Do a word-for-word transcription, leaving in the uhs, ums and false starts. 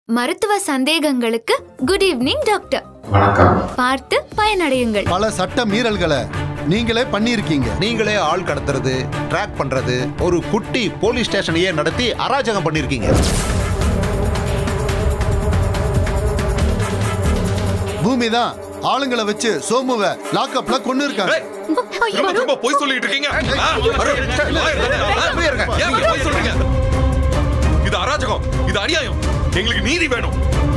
மருத்துவ சந்தேகங்களுக்கு good evening doctor. வணக்கம். பார்த்து பயனடையுங்கள். பல சட்ட மீறல்களை நீங்களே பண்ணியிருக்கீங்க. நீங்களே ஆள் கடத்துறது, ட்ராக் பண்றது, ஒரு குட்டி போலீஸ் ஸ்டேஷனையே நடத்தி அராஜகம் பண்ணிருக்கீங்க. பூமிதான் ஆளுங்களை வச்சு சோமுவ லாக்அப்ல கொண்டு இருக்காங்க. போய் சொல்லிட்டு இருக்கீங்க. இது அராஜகம், இது அநியாயம். எங்களுக்கு நீதி வேணும்.